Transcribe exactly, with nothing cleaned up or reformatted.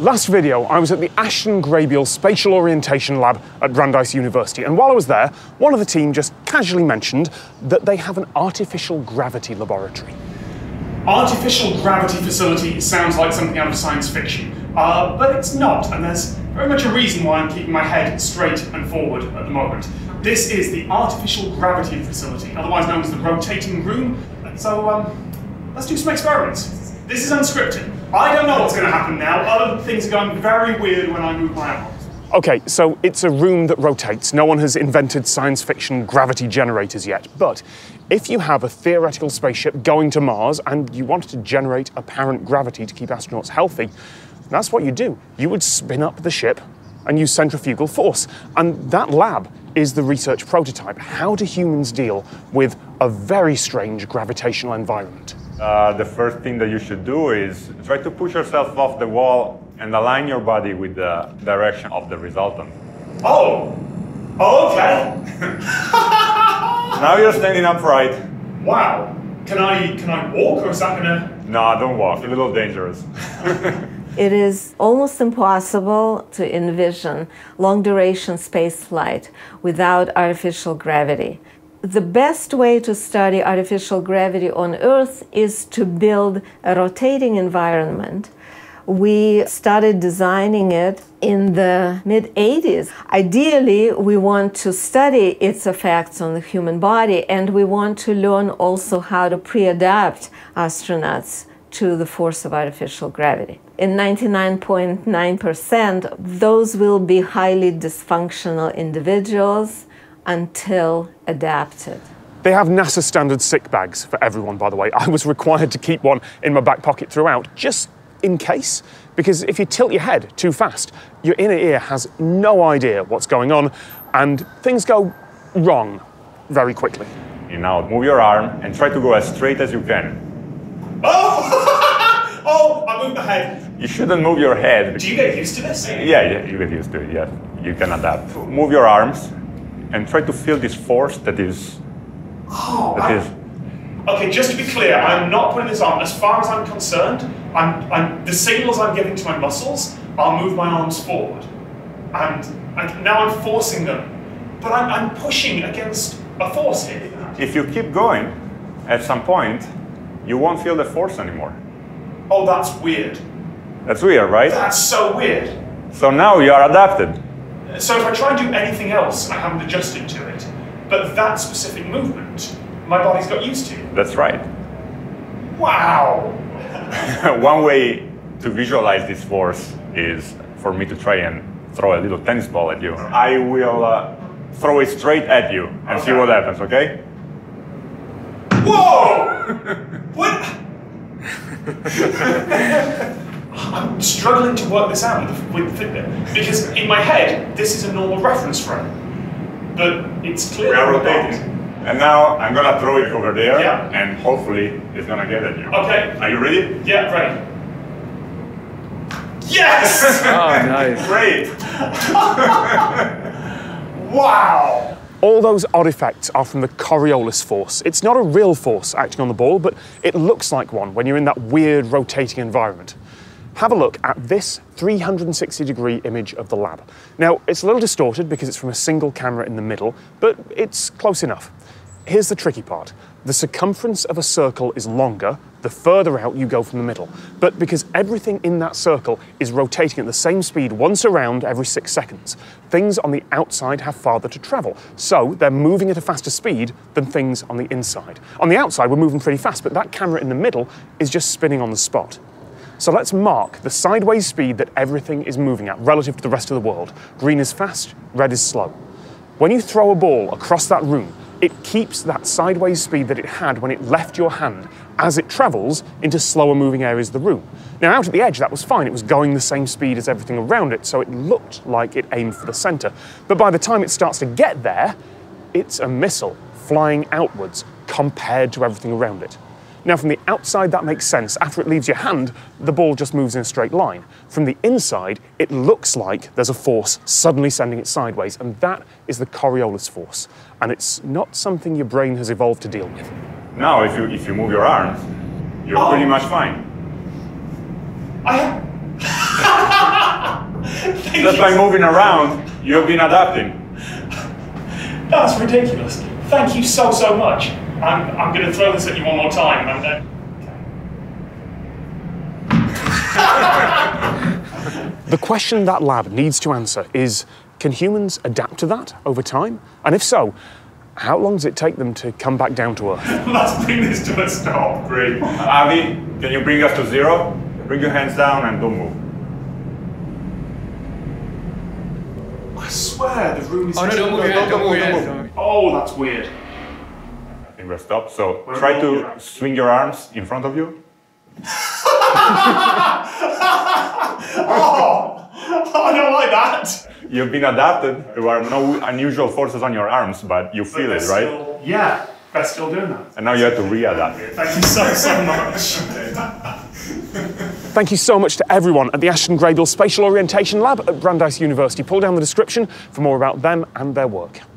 Last video, I was at the Ashton Graybiel Spatial Orientation Lab at Brandeis University, and while I was there, one of the team just casually mentioned that they have an artificial gravity laboratory. Artificial gravity facility sounds like something out of science fiction, uh, but it's not, and there's very much a reason why I'm keeping my head straight and forward at the moment. This is the artificial gravity facility, otherwise known as the rotating room. So um, let's do some experiments. This is unscripted. I don't know what's going to happen now, other than things are going very weird when I move my arms. Okay, so it's a room that rotates. No one has invented science fiction gravity generators yet, but if you have a theoretical spaceship going to Mars and you wanted to generate apparent gravity to keep astronauts healthy, that's what you do. You would spin up the ship and use centrifugal force. And that lab is the research prototype. How do humans deal with a very strange gravitational environment? Uh, the first thing that you should do is try to push yourself off the wall and align your body with the direction of the resultant. Oh! Oh, okay! Now you're standing upright. Wow! Can I, can I walk, or is that gonna... No, don't walk. It's a little dangerous. It is almost impossible to envision long-duration space flight without artificial gravity. The best way to study artificial gravity on Earth is to build a rotating environment. We started designing it in the mid eighties. Ideally, we want to study its effects on the human body, and we want to learn also how to pre-adapt astronauts to the force of artificial gravity. In ninety-nine point nine percent, those will be highly dysfunctional individuals until adapted. They have NASA standard sick bags for everyone, by the way. I was required to keep one in my back pocket throughout, just in case, because if you tilt your head too fast, your inner ear has no idea what's going on, and things go wrong very quickly. You now move your arm and try to go as straight as you can. Oh! Oh, I moved my head. You shouldn't move your head. Do you get used to this? Yeah, yeah, you get used to it, yes. You can adapt. Move your arms and try to feel this force that is... Oh, that I, is... Okay, just to be clear, I'm not putting this on. As far as I'm concerned, I'm, I'm, the signals I'm giving to my muscles, I'll move my arms forward. And I, now I'm forcing them. But I'm, I'm pushing against a force here. If you keep going, at some point, you won't feel the force anymore. Oh, that's weird. That's weird, right? That's so weird. So now you are adapted. So if I try and do anything else, I haven't adjusted to it. But that specific movement, my body's got used to. That's right. Wow! One way to visualize this force is for me to try and throw a little tennis ball at you. I will uh, throw it straight at you and okay. see what happens, okay? Whoa! What? I'm struggling to work this out with Fitbit, because in my head, this is a normal reference frame, but it's clear. We are rotating. And now I'm gonna throw it over there, yeah. and hopefully it's gonna get at you. Okay. Are you ready? Yeah, ready. Yes! Oh, nice. Great. Wow! All those odd effects are from the Coriolis force. It's not a real force acting on the ball, but it looks like one when you're in that weird rotating environment. Have a look at this three hundred sixty degree image of the lab. Now, it's a little distorted because it's from a single camera in the middle, but it's close enough. Here's the tricky part. The circumference of a circle is longer the further out you go from the middle. But because everything in that circle is rotating at the same speed once around every six seconds, things on the outside have farther to travel. So they're moving at a faster speed than things on the inside. On the outside, we're moving pretty fast, but that camera in the middle is just spinning on the spot. So let's mark the sideways speed that everything is moving at relative to the rest of the world. Green is fast, red is slow. When you throw a ball across that room, it keeps that sideways speed that it had when it left your hand as it travels into slower moving areas of the room. Now, out at the edge, that was fine. It was going the same speed as everything around it, so it looked like it aimed for the center. But by the time it starts to get there, it's a missile flying outwards compared to everything around it. Now, from the outside, that makes sense. After it leaves your hand, the ball just moves in a straight line. From the inside, it looks like there's a force suddenly sending it sideways, and that is the Coriolis force. And it's not something your brain has evolved to deal with. Now, if you, if you move your arms, you're oh. pretty much fine. I Just by moving around, you've been adapting. That's ridiculous. Thank you so, so much. I'm, I'm going to throw this at you one more time. And then... The question that lab needs to answer is, can humans adapt to that over time? And if so, how long does it take them to come back down to Earth? Let's bring this to a stop. Great. Avi, can you bring us to zero? Bring your hands down and don't move. I swear the room is... Oh no, don't move your head, don't move your head. Oh, that's weird. I think we're stopped. So try to swing your arms in front of you. Oh, I don't like that. You've been adapted. There are no unusual forces on your arms, but you feel But it, they're right? still- yeah, they're still doing that. And now you have to readapt. Thank you so, so much. Thank you so much to everyone at the Ashton Graybiel Spatial Orientation Lab at Brandeis University. Pull down the description for more about them and their work.